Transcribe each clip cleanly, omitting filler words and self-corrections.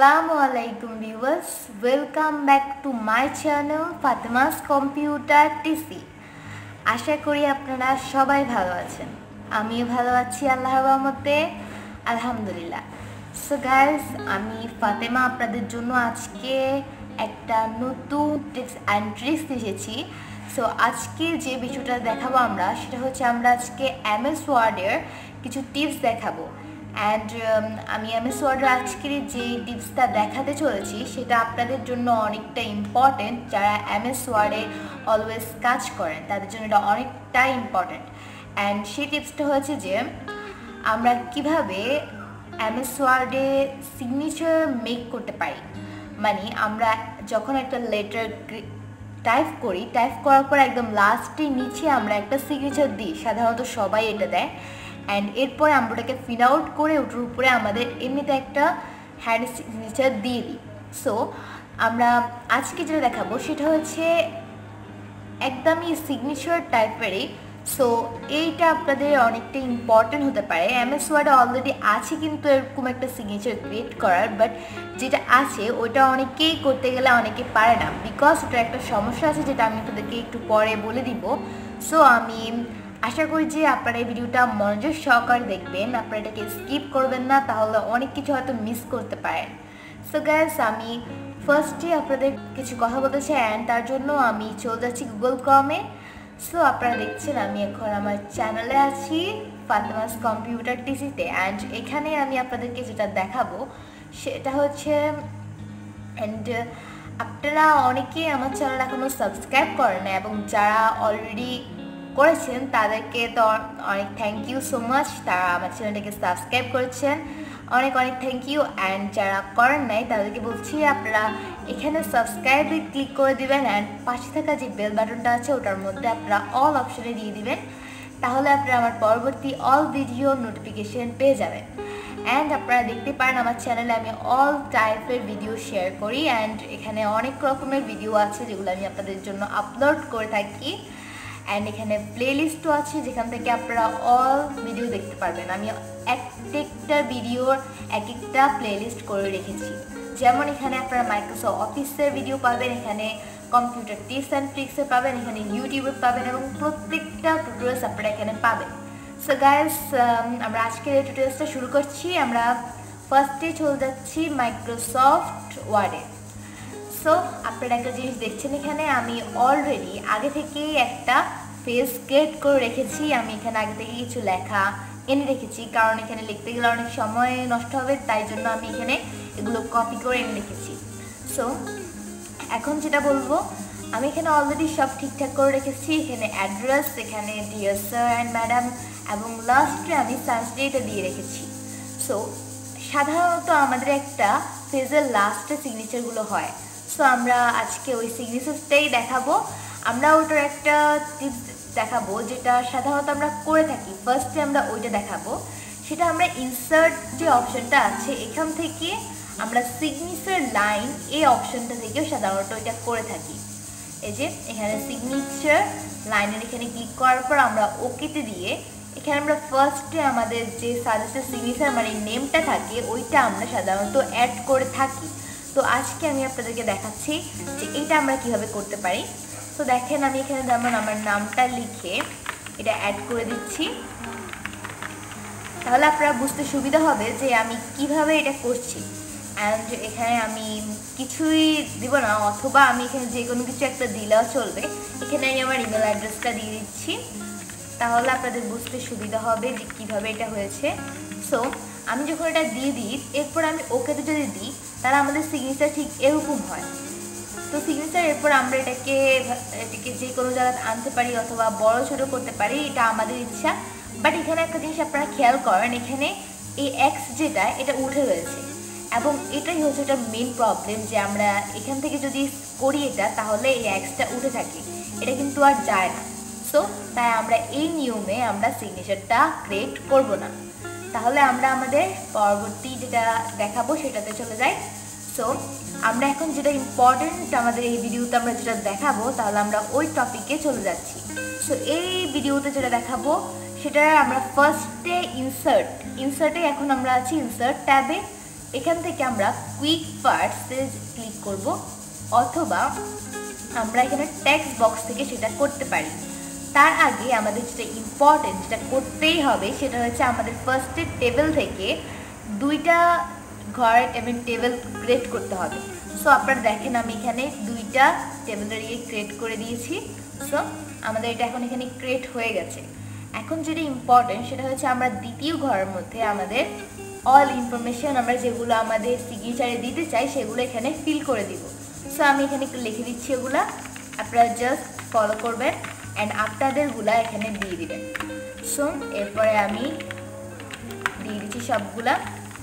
Assalamualaikum viewers, welcome back to my channel Fatema's Computer TC. আশা করি আপনারা সবাই ভালো আছেন। আমিও ভালো আছি আল্লাহর রহমতে, আলহামদুলিল্লাহ। সো গাইস, আমি ফাতেমা আপনাদের জন্য আজকে একটা নতুন টিপস অ্যান্ড ট্রিক্স এসেছি। সো আজকে যে বিষয়টা দেখাবো আমরা, সেটা হচ্ছে আমরা আজকে MS ওয়ার্ডের কিছু টিপস দেখাবো। অ্যান্ড আমি MS ওয়ার্ডের আজকের যে টিপসটা দেখাতে চলেছি সেটা আপনাদের জন্য অনেকটা ইম্পর্টেন্ট। যারা MS ওয়ার্ডে অলওয়েজ কাজ করেন তাদের জন্য এটা অনেকটা ইম্পর্টেন্ট। অ্যান্ড সেই টিপসটা হচ্ছে যে আমরা কিভাবে MS ওয়ার্ডে সিগনেচার মেক করতে পারি। মানে আমরা যখন একটা লেটার টাইপ করি, টাইপ করার পর একদম লাস্টে নিচে আমরা একটা সিগনেচার দিই, সাধারণত সবাই এটা দেয়। অ্যান্ড এরপরে আমরা ওটাকে ফিল আউট করে ওটার উপরে আমাদের এমনিতে একটা হ্যান্ড সিগনেচার দিয়ে দিই। সো আমরা আজকে যেটা দেখাবো সেটা হচ্ছে একদমই সিগনেচার টাইপেরই। সো এইটা আপনাদের অনেকটা ইম্পর্টেন্ট হতে পারে। MS ওয়ার্ডে অলরেডি আছে কিন্তু এরকম একটা সিগনেচার ক্রিয়েট করার, বাট যেটা আছে ওইটা অনেকেই করতে গেলে অনেকে পারে না, বিকজ ওটার একটা সমস্যা আছে যেটা আমি আপনাদেরকে একটু পরে বলে দিব। সো আমি আশা করি যে আপনারা এই ভিডিওটা মনোযোগ সহকারে দেখবেন, আপনারা এটাকে স্কিপ করবেন না, তাহলে অনেক কিছু হয়তো মিস করতে পারেন। সো গাইস, আমি ফার্স্টে আপনাদের কিছু কথা বলতে চাই, অ্যান্ড তার জন্য আমি চলে যাচ্ছি গুগল ক্রমে। সো আপনারা দেখছেন আমি এখন আমার চ্যানেলে আছি ফাতেমাস কম্পিউটার টিসিতে। অ্যান্ড এখানে আমি আপনাদেরকে যেটা দেখাবো সেটা হচ্ছে, অ্যান্ড আপনারা অনেকেই আমার চ্যানেল এখনও সাবস্ক্রাইব করেন না, এবং যারা অলরেডি করেছেন তাদেরকে তো অনেক থ্যাংক ইউ সো মাচ। তারা আমার চ্যানেলটাকে সাবস্ক্রাইব করেছেন, অনেক অনেক থ্যাংক ইউ। অ্যান্ড যারা করেন নাই তাদেরকে বলছি আপনারা এখানে সাবস্ক্রাইবে ক্লিক করে দিবেন, অ্যান্ড পাশে থাকা যে বেল বাটনটা আছে ওটার মধ্যে আপনারা অল অপশনে দিয়ে দিবেন, তাহলে আপনারা আমার পরবর্তী অল ভিডিও নোটিফিকেশন পেয়ে যাবেন। অ্যান্ড আপনারা দেখতে পারেন আমার চ্যানেলে আমি অল টাইপের ভিডিও শেয়ার করি, অ্যান্ড এখানে অনেক রকমের ভিডিও আছে যেগুলো আমি আপনাদের জন্য আপলোড করে থাকি। অ্যান্ড এখানে প্লেলিস্টও আছে যেখান থেকে আপনারা অল ভিডিও দেখতে পারবেন। আমি একটা ভিডিওর এক একটা প্লেলিস্ট করে রেখেছি। যেমন এখানে আপনারা মাইক্রোসফট অফিসের ভিডিও পাবেন, এখানে কম্পিউটার টিপস অ্যান্ড ট্রিক্সের পাবেন, এখানে ইউটিউবে পাবেন, এবং প্রত্যেকটা টিউটোরিয়ালস আপনারা এখানে পাবেন। সো গাইস, আমরা আজকের এই টিউটোরিয়ালসটা শুরু করছি। আমরা ফার্স্টে চলে যাচ্ছি মাইক্রোসফট ওয়ার্ডে। সো আপনারা একটা জিনিস দেখছেন, এখানে আমি অলরেডি আগে থেকেই একটা পেজ ক্রিয়েট করে রেখেছি। আমি এখানে আগে থেকে কিছু লেখা এনে রেখেছি, কারণ এখানে লিখতে গেলে অনেক সময় নষ্ট হবে, তাই জন্য আমি এখানে এগুলো কপি করে এনে রেখেছি। সো এখন যেটা বলবো, আমি এখানে অলরেডি সব ঠিকঠাক করে রেখেছি। এখানে অ্যাড্রেস, এখানে ডিয়ার স্যার অ্যান্ড ম্যাডাম, এবং লাস্টে আমি সার্চ ডেটা দিয়ে রেখেছি। সো সাধারণত আমাদের একটা পেজের লাস্টে সিগনেচারগুলো হয়। সো আমরা আজকে ওই সিগনেচারটাই দেখাবো। আমরা ওটার একটা টিপস দেখাবো যেটা সাধারণত আমরা করে থাকি। ফার্স্টে আমরা ওইটা দেখাবো, সেটা আমরা ইনসার্ট যে অপশনটা আছে এখান থেকে আমরা সিগনেচার লাইন এই অপশনটা থেকেও সাধারণত ওইটা করে থাকি। এই যে এখানে সিগনেচার লাইনের এখানে ক্লিক করার পর আমরা ওকেতে দিয়ে এখানে আমরা ফার্স্টে আমাদের যে সাজেস্টেড সিগনেচার মানে নেমটা থাকে ওইটা আমরা সাধারণত অ্যাড করে থাকি। তো আজকে আমি আপনাদেরকে দেখাচ্ছি যে এটা আমরা কিভাবে করতে পারি। তো দেখেন, আমি এখানে যেমন আমার নামটা লিখে এটা অ্যাড করে দিচ্ছি, তাহলে আপনারা বুঝতে সুবিধা হবে যে আমি কিভাবে এটা করছি। অ্যান্ড এখানে আমি কিছুই দিব না, অথবা আমি এখানে যে কোনো কিছু একটা দিলেও চলবে। এখানে আমি আমার ইমেল অ্যাড্রেসটা দিয়ে দিচ্ছি, তাহলে আপনাদের বুঝতে সুবিধা হবে যে কীভাবে এটা হয়েছে। সো আমি যখন এটা দিয়ে দিই, এরপর আমি ওকেতে যদি দিই, তাহলে আমাদের সিগনেচার ঠিক এরকম হয়। তো সিগনেচার এরপর আমরা এটাকে যে কোনো জায়গায় আনতে পারি অথবা বড় ছোটো করতে পারি, এটা আমাদের ইচ্ছা। বাট এখানে একটা জিনিস আপনারা খেয়াল করেন, এখানে এই এক্স যেটা এটা উঠে রয়েছে, এবং এটাই হচ্ছে একটা মেন প্রবলেম যে আমরা এখান থেকে যদি করি এটা, তাহলে এই এক্সটা উঠে থাকে, এটা কিন্তু আর যায় না। সো তাই আমরা এই নিয়মে আমরা সিগনেচারটা ক্রিয়েট করব না। তাহলে আমরা আমাদের পরবর্তী যেটা দেখাবো সেটাতে চলে যাই। সো আমরা এখন যেটা ইম্পর্টেন্ট আমাদের এই ভিডিওতে আমরা যেটা দেখাবো, তাহলে আমরা ওই টপিকে চলে যাচ্ছি। সো এই ভিডিওতে যেটা দেখাবো সেটা আমরা ফার্স্টে ইনসার্টে এখন আমরা আছি ইনসার্ট ট্যাবে। এখান থেকে আমরা কুইক পার্টসে ক্লিক করব, অথবা আমরা এখানে টেক্সট বক্স থেকে সেটা করতে পারি। তার আগে আমাদের যেটা ইম্পর্টেন্ট, যেটা করতেই হবে, সেটা হচ্ছে আমাদের ফার্স্টে টেবিল থেকে দুইটা ঘরের টেবিল ক্রিয়েট করতে হবে। সো আপনারা দেখেন আমি এখানে দুইটা টেবিলের ক্রিয়েট করে দিয়েছি। সো আমাদের এটা এখন এখানে ক্রিয়েট হয়ে গেছে। এখন যেটা ইম্পর্টেন্ট সেটা হচ্ছে আমরা দ্বিতীয় ঘরের মধ্যে আমাদের অল ইনফরমেশন আমরা যেগুলো আমাদের সিগনেচারে দিতে চাই সেগুলো এখানে ফিল করে দিব। সো আমি এখানে একটু লিখে দিচ্ছি, এগুলা আপনারা জাস্ট ফলো করবেন অ্যান্ড আপনাদেরগুলা এখানে দিয়ে দিবেন। সো এরপরে আমি দিয়ে দিচ্ছি সবগুলা।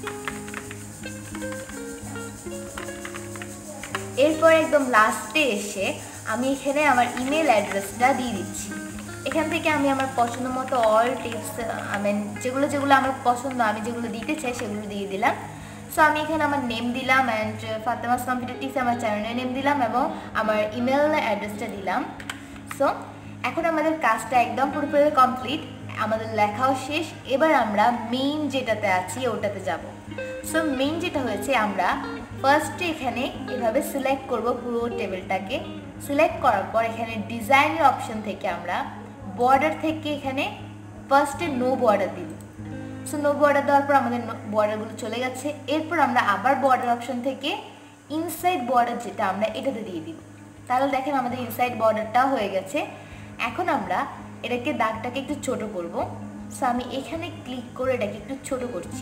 এরপরে একদম লাস্টে এসে আমি এখানে আমার ইমেল অ্যাড্রেসটা দিয়ে দিচ্ছি। এখান থেকে আমি আমার পছন্দ মতো অল টিপস যেগুলো যেগুলো আমার পছন্দ, আমি যেগুলো দিতে চাই সেগুলো দিয়ে দিলাম। সো আমি এখানে আমার নেম দিলাম অ্যান্ড ফাতেমাস কম্পিউটার টিপস আমার চ্যানেলের নেম দিলাম এবং আমার ইমেল অ্যাড্রেসটা দিলাম। সো এখন আমাদের কাজটা একদম পুরোপুরি কমপ্লিট, আমাদের লেখাও শেষ। এবার আমরা মেইন যেটাতে আছি ওটাতে যাব। সো মেইন যেটা হয়েছে, আমরা ফার্স্টে এখানে এভাবে সিলেক্ট করব পুরো টেবিলটাকে। সিলেক্ট করার পর এখানে ডিজাইনের অপশন থেকে আমরা বর্ডার থেকে এখানে ফার্স্টে নো বর্ডার দিব। সো নো বর্ডার দেওয়ার পর আমাদের বর্ডারগুলো চলে গেছে। এরপর আমরা আবার বর্ডার অপশন থেকে ইনসাইড বর্ডার যেটা আমরা এটাতে দিয়ে দিব। তাহলে দেখেন আমাদের ইনসাইড বর্ডারটাও হয়ে গেছে। এখন আমরা এটাকে দাগটাকে একটু ছোট করব। সো আমি এখানে ক্লিক করে এটাকে একটু ছোট করছি।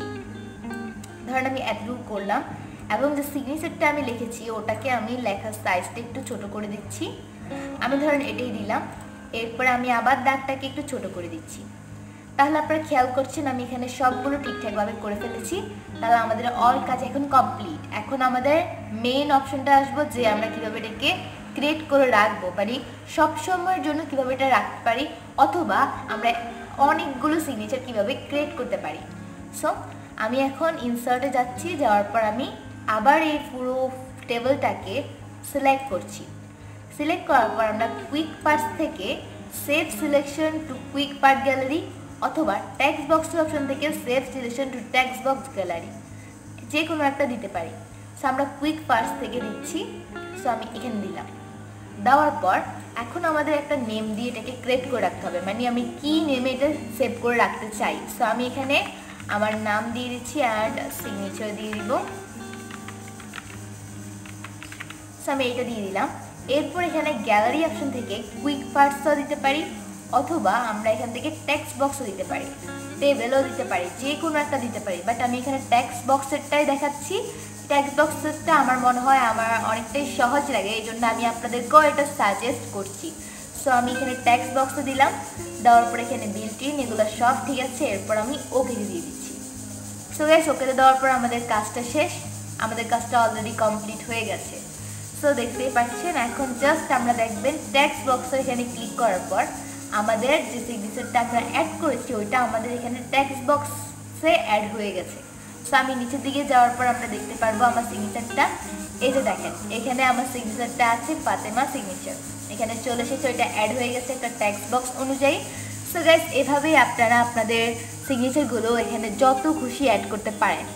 ধরেন আমি এতটুকু করলাম এবং যে সিগনেচারটা আমি লিখেছি ওটাকে আমি লেখার সাইজটা একটু ছোট করে দিচ্ছি। আমি ধরেন এটাই দিলাম। এরপরে আমি আবার দাগটাকে একটু ছোট করে দিচ্ছি। তাহলে আপনারা খেয়াল করছেন আমি এখানে সবগুলো ঠিকঠাকভাবে করে ফেলেছি। তাহলে আমাদের অল কাজ এখন কমপ্লিট। এখন আমাদের মেইন অপশনটা আসবো যে আমরা কীভাবে এটাকে ক্রিয়েট করে রাখবো, মানে সবসময়ের জন্য কীভাবে এটা রাখতে পারি, অথবা আমরা অনেকগুলো সিগনেচার কীভাবে ক্রিয়েট করতে পারি। সো আমি এখন ইনসার্টে যাচ্ছি, যাওয়ার পর আমি আবার এই পুরো টেবিলটাকে সিলেক্ট করছি। সিলেক্ট করার পর আমরা কুইক পার্টস থেকে save selection to quick part gallery, অথবা টেক্সট বক্সের অপশন থেকে save selection to text box gallery, যে কোনো একটা দিতে পারি। সো আমরা কুইক পার্টস থেকে দিচ্ছি। সো আমি এখানে দিলাম। দেওয়ার পর এখন আমাদের একটা নেম দিয়ে এটাকে ক্রিয়েট করে রাখতে হবে, মানে আমি কি নেমে এটা সেভ করে রাখতে চাই। সো আমি এখানে আমার নাম দিয়ে দিচ্ছি অ্যান্ড সিগনেচার দিয়ে দিব। সো আমি এটা দিয়ে দিলাম। এরপর এখানে গ্যালারি অপশন থেকে কুইক পার্টসও দিতে পারি, অথবা আমরা এখান থেকে টেক্সট বক্সও দিতে পারি, টেবিলও দিতে পারি, যে কোনো একটা দিতে পারি। বাট আমি এখানে টেক্সট বক্সেরটাই দেখাচ্ছি। টেক্সট বক্সেরটা আমার মনে হয় আমার অনেকটাই সহজ লাগে, এই জন্য আমি আপনাদেরকেও এটা সাজেস্ট করছি। সো আমি এখানে টেক্সট বক্সও দিলাম। দেওয়ার পর এখানে বিল্ট-ইন এগুলো সব ঠিক আছে। এরপর আমি ওকে দিয়ে দিচ্ছি। সো গাইস, ওকেতে দেওয়ার পর আমাদের কাজটা শেষ, আমাদের কাজটা অলরেডি কমপ্লিট হয়ে গেছে। সো দেখতেই পাচ্ছেন, এখন জাস্ট আমরা দেখবেন টেক্সট বক্সে এখানে ক্লিক করার পর আমাদের যে সিগনেচারটা আমরা অ্যাড করেছি ওইটা আমাদের এখানে টেক্সট বক্সে অ্যাড হয়ে গেছে। সো আমি নিচের দিকে যাওয়ার পর আমরা দেখতে পারবো আমার সিগনেচারটা। এই যে দেখেন, এখানে আমার সিগনেচারটা আছে ফাতেমা সিগনেচার, এখানে চলে এসেছে, ওইটা অ্যাড হয়ে গেছে একটা টেক্সট বক্স অনুযায়ী। সো গাইস, এভাবেই আপনারা আপনাদের সিগনেচারগুলো এখানে যত খুশি অ্যাড করতে পারেন।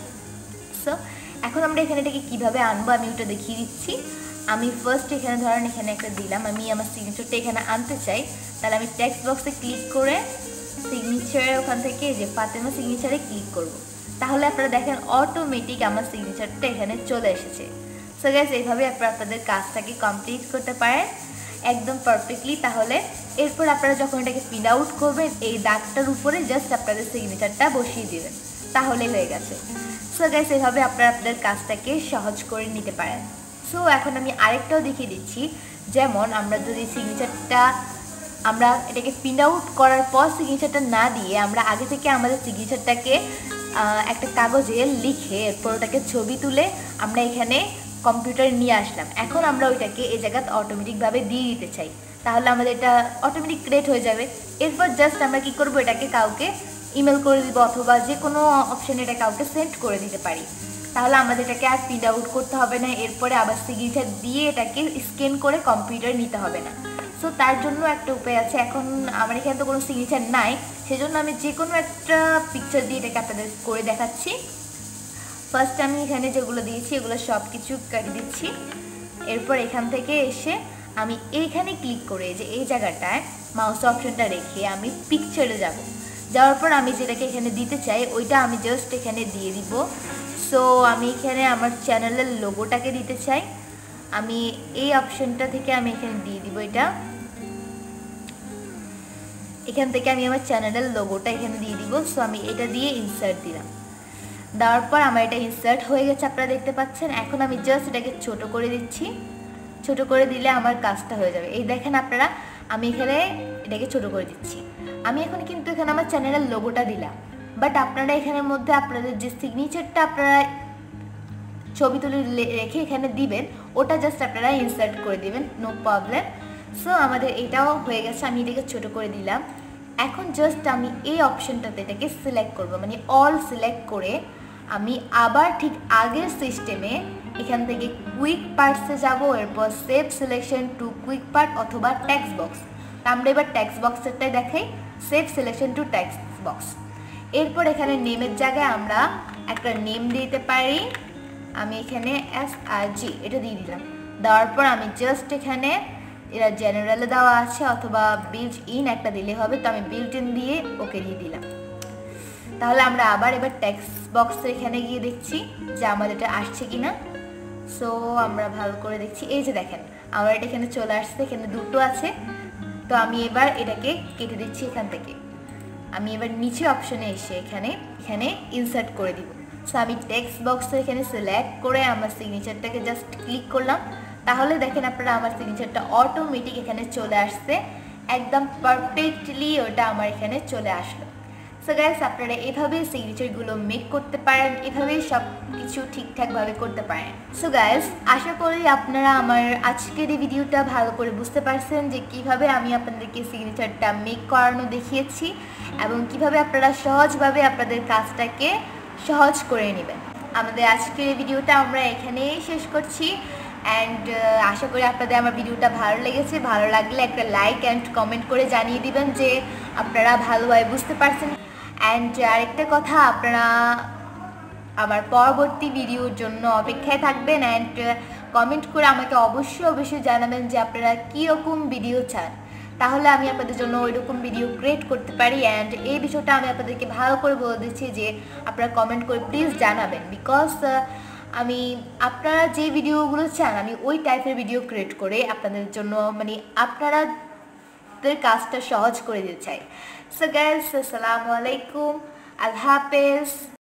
সো এখন আমরা এখানে এটাকে কীভাবে আনবো আমি ওটা দেখিয়ে দিচ্ছি। আমি ফার্স্ট এখানে ধরেন এখানে একটা দিলাম, আমি আমার সিগনেচারটা এখানে আনতে চাই। তাহলে আমি টেক্সট বক্সে ক্লিক করে সিগনেচারে ওখান থেকে যে ফাতেমা সিগনেচারে ক্লিক করব। তাহলে আপনারা দেখেন অটোমেটিক আমার সিগনেচারটা এখানে চলে এসেছে। সো গাইস, এইভাবে আপনারা আপনাদের কাজটাকে কমপ্লিট করতে পারেন একদম পারফেক্টলি। তাহলে এরপর আপনারা যখন এটাকে প্রিন্ট আউট করবেন এই দাগটার উপরে জাস্ট আপনাদের সিগনেচারটা বসিয়ে দেবেন, তাহলেই হয়ে গেছে। সো গাইস, এইভাবে আপনারা আপনাদের কাজটাকে সহজ করে নিতে পারেন। সো এখন আমি আরেকটাও দেখিয়ে দিচ্ছি, যেমন আমরা যদি সিগনেচারটা আমরা এটাকে প্রিন্ট আউট করার পর সিগনেচারটা না দিয়ে আমরা আগে থেকে আমাদের সিগনেচারটাকে একটা কাগজে লিখে এরপর ওটাকে ছবি তুলে আমরা এখানে কম্পিউটারে নিয়ে আসলাম। এখন আমরা ওইটাকে এই জায়গাতে অটোমেটিকভাবে দিয়ে দিতে চাই, তাহলে আমাদের এটা অটোমেটিক ক্রিয়েট হয়ে যাবে। এরপর জাস্ট আমরা কি করব, এটাকে কাউকে ইমেল করে দিব, অথবা যে কোনো অপশানে এটা কাউকে সেন্ড করে দিতে পারি। তাহলে আমাদের এটাকে আর প্রিন্ট আউট করতে হবে না, এরপরে আবার সিগনেচার দিয়ে এটাকে স্ক্যান করে কম্পিউটারে নিতে হবে না। সো তার জন্য একটা উপায় আছে। এখন আমার এখানে তো কোনো সিগনেচার নাই, সেজন্য আমি যে কোনো একটা পিকচার দিয়ে এটাকে আপনাদের করে দেখাচ্ছি। ফার্স্ট আমি এখানে যেগুলো দিয়েছি এগুলো সব কিছু কেটে দিচ্ছি। এরপর এখান থেকে এসে আমি এইখানে ক্লিক করে যে এই জায়গাটায় মাউস অপশনটা রেখে আমি পিকচারে যাব। যাওয়ার পর আমি যেটাকে এখানে দিতে চাই ওইটা আমি জাস্ট এখানে দিয়ে দিব। সো আমি এখানে আমার চ্যানেলের লোগোটাকে দিতে চাই, আমি এই অপশনটা থেকে আমি এখানে দিয়ে দিব। এটা এখান থেকে আমি আমার চ্যানেলের লোগোটা এখানে দিয়ে দিব। সো আমি এটা দিয়ে ইনসার্ট দিলাম। দেওয়ার পর আমার এটা ইনসার্ট হয়ে গেছে, আপনারা দেখতে পাচ্ছেন। এখন আমি জাস্ট এটাকে ছোট করে দিচ্ছি, ছোট করে দিলে আমার কাজটা হয়ে যাবে। এই দেখেন আপনারা, আমি এখানে এটাকে ছোট করে দিচ্ছি। আমি এখন কিন্তু এখানে আমার চ্যানেলের লোগোটা দিলাম, বাট আপনারা এখানের মধ্যে আপনাদের যে সিগনেচারটা আপনারা ছবি তুলে রেখে এখানে দিবেন ওটা জাস্ট আপনারা ইনসার্ট করে দিবেন, নো প্রবলেম। সো আমাদের এটাও হয়ে গেছে, আমি এটাকে ছোট করে দিলাম। এখন জাস্ট আমি এই অপশনটাতে এটাকে সিলেক্ট করব, মানে অল সিলেক্ট করে আমি আবার ঠিক আগের সিস্টেমে এখান থেকে কুইক পার্টসে যাব, এরপর save selection to quick part অথবা টেক্সট বক্স। আমরা এবার টেক্সট বক্সেরটাই দেখাই, save selection to text box. এরপর এখানে নেমের জায়গায় আমরা একটা নেম দিতে পারি, আমি এখানে SRG এটা দিয়ে দিলাম। দেওয়ার পর আমি জাস্ট এখানে এরা জেনারেলে দেওয়া আছে অথবা বিল্ট ইন একটা দিলে হবে, তো আমি বিল্ট ইন দিয়ে ওকে দিয়ে দিলাম। তাহলে আমরা আবার এবার টেক্সট বক্সে এখানে গিয়ে দেখছি যে আমাদের এটা আসছে কিনা। সো আমরা ভালো করে দেখছি, এই যে দেখেন আমার এটা এখানে চলে আসছে, এখানে দুটো আছে। তো আমি এবার এটাকে কেটে দিচ্ছি এখান থেকে। আমি এবার নিচে অপশনে এসে এখানে ইনসার্ট করে দিব। সো আমি টেক্সট বক্সে এখানে সিলেক্ট করে আমার সিগনেচারটাকে জাস্ট ক্লিক করলাম। তাহলে দেখেন আপনারা আমার সিগনেচারটা অটোমেটিক এখানে চলে আসছে, একদম পারফেক্টলি ওটা আমার এখানে চলে আসলো। সো গাইস, আপনারা এভাবে সিগনেচারগুলো মেক করতে পারেন, এভাবে সব কিছু ঠিকঠাকভাবে করতে পারেন। সো গাইস, আশা করি আপনারা আমার আজকের এই ভিডিওটা ভালো করে বুঝতে পারছেন যে কিভাবে আমি আপনাদেরকে সিগনেচারটা মেক করানো দেখিয়েছি এবং কিভাবে আপনারা সহজভাবে আপনাদের কাজটাকে সহজ করে নেবেন। আমাদের আজকের এই ভিডিওটা আমরা এখানেই শেষ করছি। অ্যান্ড আশা করি আপনাদের আমার ভিডিওটা ভালো লেগেছে। ভালো লাগলে একটা লাইক অ্যান্ড কমেন্ট করে জানিয়ে দিবেন যে আপনারা ভালোভাবে বুঝতে পারছেন। অ্যান্ড আরেকটা কথা, আপনারা আমার পরবর্তী ভিডিওর জন্য অপেক্ষায় থাকবেন অ্যান্ড কমেন্ট করে আমাকে অবশ্যই জানাবেন যে আপনারা কীরকম ভিডিও চান, তাহলে আমি আপনাদের জন্য ওই রকম ভিডিও ক্রিয়েট করতে পারি। অ্যান্ড এই বিষয়টা আমি আপনাদেরকে ভালো করে বলে দিচ্ছি যে আপনারা কমেন্ট করে প্লিজ জানাবেন, বিকজ আমি আপনারা যে ভিডিওগুলো চান আমি ওই টাইপের ভিডিও ক্রিয়েট করে আপনাদের জন্য, মানে আপনাদের কাজটা সহজ করে দিতে চাই। সো গাইস, আসসালামু আলাইকুম, আল্লাহ হাফেজ।